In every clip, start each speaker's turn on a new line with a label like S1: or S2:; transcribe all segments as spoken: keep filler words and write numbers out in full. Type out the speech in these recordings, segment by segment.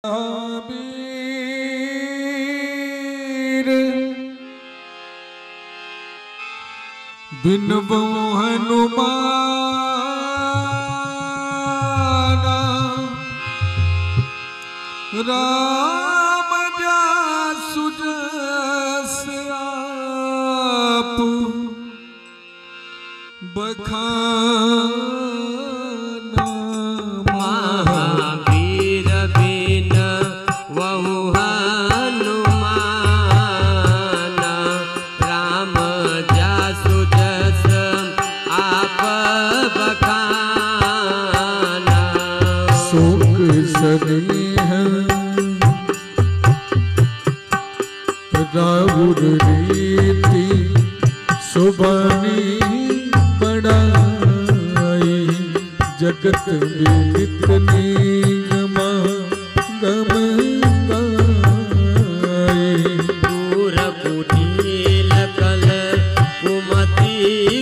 S1: महावीर बिन वो हनुमान राम जासु जस आप बखाना।
S2: महावीर बिन वहु हनुमान राम जासु जस आप बखाना।
S1: सुख सनेह राउर रीति सुबानी बड़ाई जगत विदित निगमा गम गाई।
S2: दूर कुटिल कल कुमति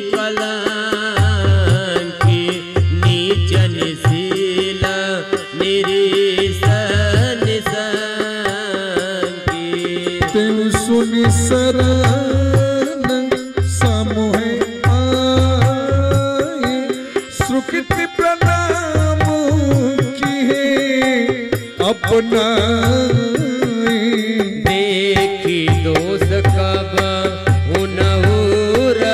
S2: कलंकी नीच निशील निरीश निसंकी।
S1: तें सुनि शरण समूह आए सुकृति प्रणाम किए अपना।
S2: देखी दोष कब हुनहुर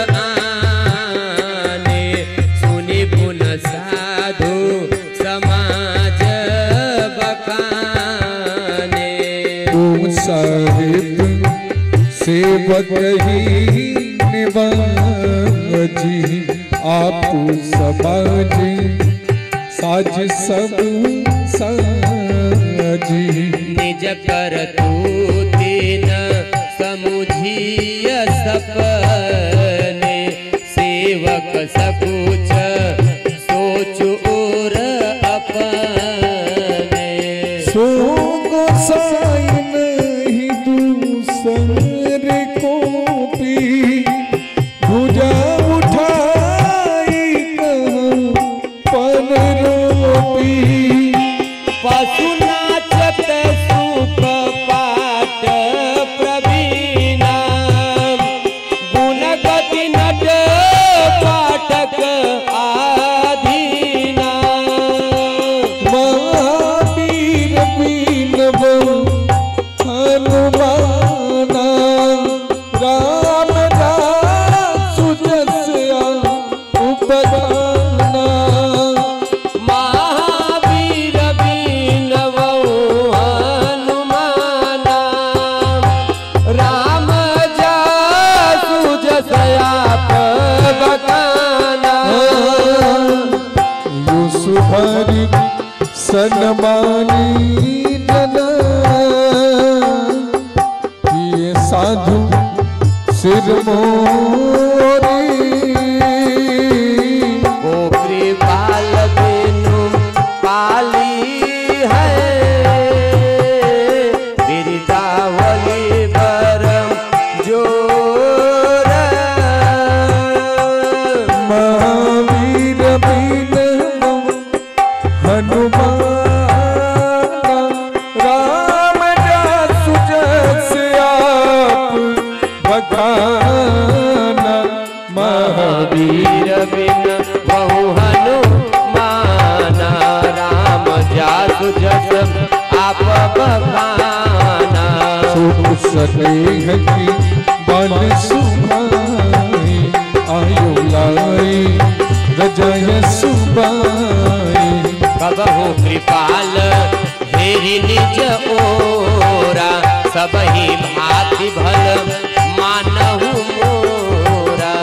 S2: आने सुनि गुण साधु समाज बखाने।
S1: ओम साहिब सेवक ही निवाजी आपू समाजी साज सब साजी।
S2: निज कर तीन समुझिय सपने सेवक सकुच सोच और अपने।
S1: सो गोसाई नहीं दूसर को भी भुजा उठाई कहाँ पर रोपी।
S2: पशु नाचत सुख पाठ प्रवीणा गुण गति नट पाठक आधीना।
S1: महावीर बिन वो हनुमाना राम जासु जस आप बखाना।
S2: महावीर बिन वहु हनुमाना राम जासु जस आप बखाना।
S1: यो सुभारी सन्मानी जना ये साधु सिर मोरी।
S2: वो कृपाल बिनु पाली है बिरदावली बरम जोर।
S1: महावीर बिन हनुमाना राम जासु जस आप बखाना।
S2: महावीर बिन वहु हनुमाना राम जासु जस आप बखाना।
S1: सुख सनेह की बन सुभाई आयु लाई रजय सुबाई।
S2: कबहु कृपाल हेरि निज ओरा सबहि भांति भल मानहु मोरा।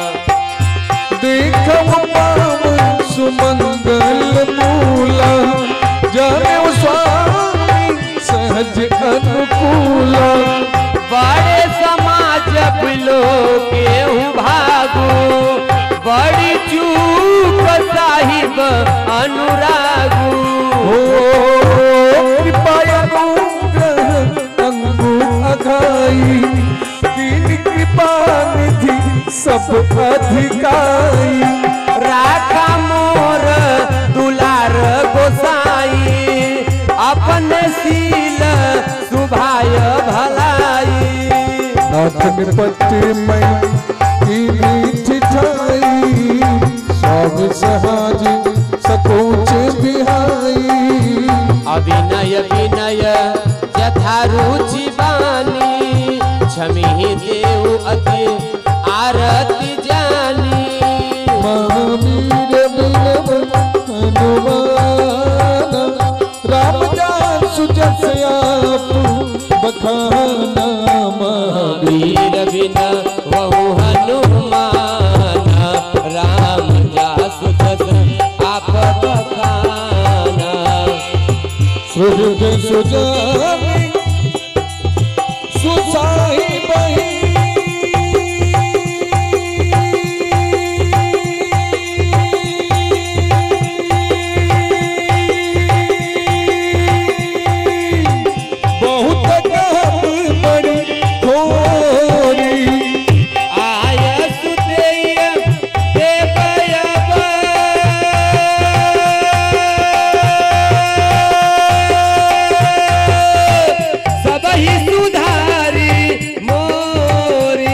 S1: देखम पावन सुमंगल मूला जाने स्वामी सहज अनुकूला।
S2: बड़े समाज बिलो केहू भागू बड़ी चूक साहिब अनुरागू।
S1: हो कृपा अनुग्रह अंगु अघाई दीन कृपा निधि सब अधिकाई।
S2: राखा मोर दुलार गोसाई अपने सी शील सुभाय भलाई।
S1: नाथ निपट में की मीठी ठाई स्वामी सहाज सकोच बिहाई।
S2: अभिनय विनय यथा रुचि बानी छमी देव अति आरती जानी।
S1: महावीर विनव हनुमान रामदास सुजस आप बखाना।
S2: महावीर विनव हनुमान रामदास सुजस आप बखाना।
S1: सुहृद सुजानी सुसाही बही बहुत कहब बड़ी थोरी।
S2: आयस देय देवयब सबहि सुधारी मोरी।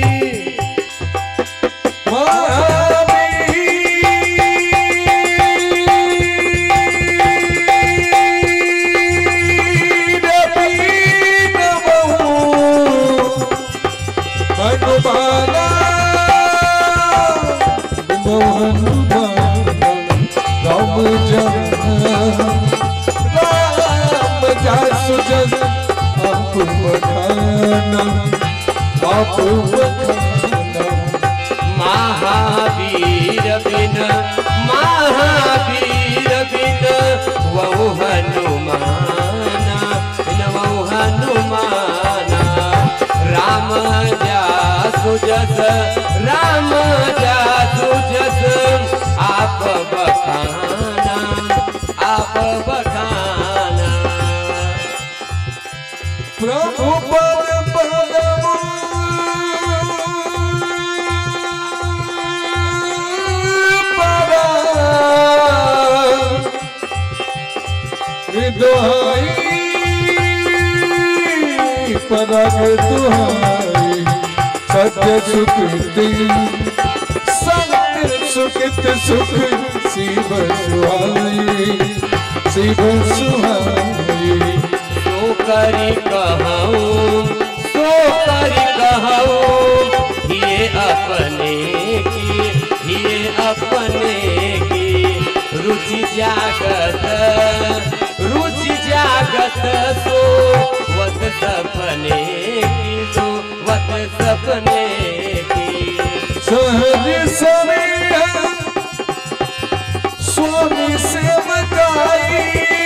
S2: महावीर बिन महावीर बिन वहु हनुमाना बिन वहु हनुमाना। राम जासु जस राम जासु जस आप बखाना आप बखाना।
S1: प्रभु पद पदम दुहाई पराग दुहाई। सत्य सुकृति सत्य सुकृत सुख शिव सुहाई शिव सुहाई।
S2: सो करी कहूँ सो करी कहूँ ये अपने की ये अपने की रुचि जागत रुचि जागत सो वत सपने की सो वत सपने की।
S1: सहज समय स्वामी सेवकाई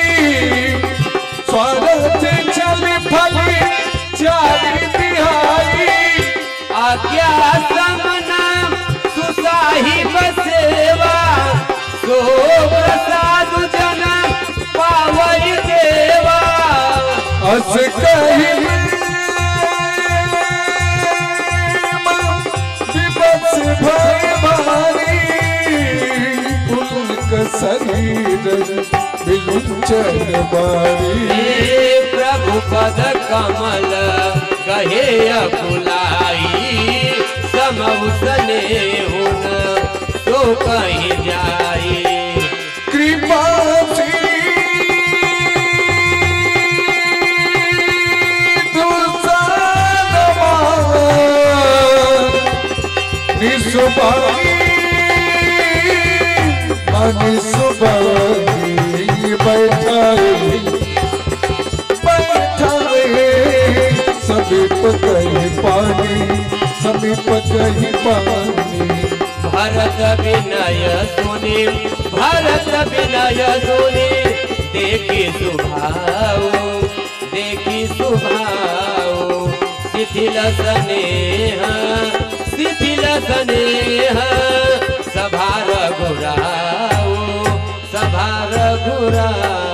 S1: स्वार्थ चल फल चारि तिहाई।
S2: आज्ञा समना सुसाहिब सेवा सो प्रसाद जना पावई देवा।
S1: अस कही विवश भय भारी पुलक शरीर विलुचन बारी।
S2: हे प्रभु पद कमल कहे अकुलाई समऊ स्नेहुन तो कहीं जाए।
S1: कृपा सुबानी मानी सुबानी बैठाए बैठाए समीप कहीं पानी समीप कहीं पानी।
S2: भरत विनय सुनी भरत विनय सुनी देखी सुभाओ देखी सुभाओ। शिथिल स्नेह शिथिल स्नेह सभा रघुराओ सभा रघुराओ।